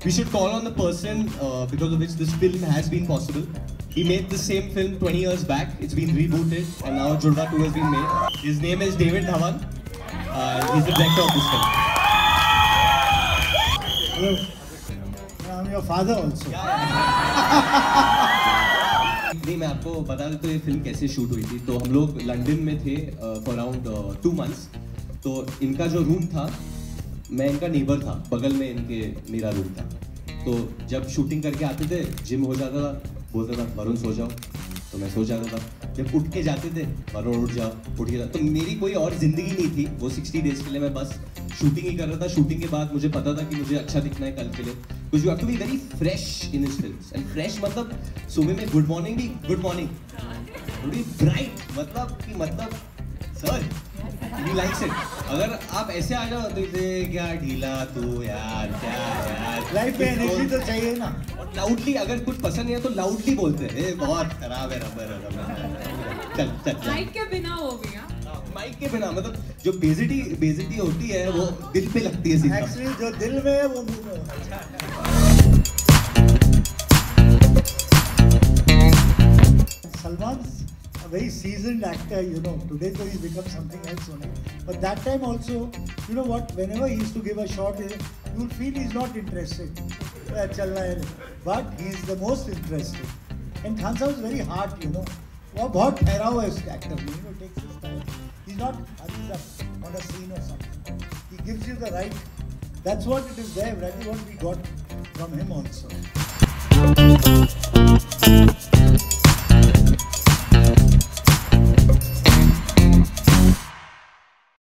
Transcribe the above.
we should call on the person because of which this film has been possible. He made the same film 20 years back. It's been rebooted and now Judwaa 2 has been made. His name is Dhawan. He's the director of this film. Hello. I'm your father also. नहीं, मैं आपको बता देता हूँ ये film कैसे shoot हुई थी. तो हम लोग लंदन में थे फॉर अराउंड 2 months. तो इनका जो रूम था, मैं इनका नेबर था, बगल में इनके मेरा रूम था. तो जब शूटिंग करके आते थे, जिम हो जाता था, बोलता था वरुण सो जाओ, तो मैं सो जाता था. जब उठ के जाते थे, वरुण उठ जाओ, उठ के. तो मेरी कोई और जिंदगी नहीं थी. वो 60 days के लिए मैं बस शूटिंग ही कर रहा था. शूटिंग के बाद मुझे पता था कि मुझे अच्छा दिखना है कल के लिए. Because you have to be very fresh in his films. And fresh मतलब सुबह में good morning भी good morning. Very bright मतलब sir, he likes it. अगर आप ऐसे आ जाओ तो इसे क्या ढीला तू यार क्या यार. लाइफ में एनर्जी तो चाहिए ना. और लाउडली अगर कुछ पसंद नहीं है तो लाउडली बोलते हैं बहुत खराब है रबर. चल. माइक के बिना हो गया. माइक के बिना मतलब जो बेइज्जती होती है वो दिल पे लगती है सीधा. एक्चुअली जो दिल में है वो मुंह में होता है. Salman's a very seasoned actor, you know. Today though he's become something else only. But that time also, you know what? Whenever he used to give a shot, you'll feel he's not interested. But he's the most interested. And Khan Sahib is very hard, you know. वो बहुत ठहरा हुआ है उसका actor में. You know, takes his time. He's not hurries up on a scene or something. He gives you the right. That's what it is there. That is what we got from him also.